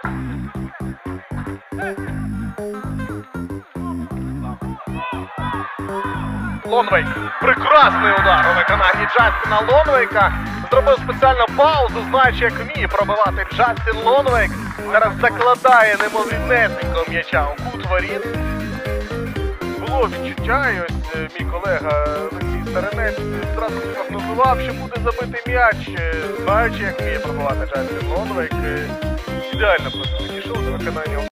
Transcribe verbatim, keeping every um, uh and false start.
Лонвейк. Прекрасний удар у виконанні Джастіна Лонвейка. Зробив спеціально паузу, знаючи, як вміє пробивати Джастін Лонвейк. Зараз закладає немовіднесенько м'яча у кут воріт. Було відчуття, і ось мій колега Олексій Старинець одразу прогнозував, що буде забитий м'яч, знаючи, як вміє пробивати Джастін Лонвейк. Ідеально просто підійшов до виконання.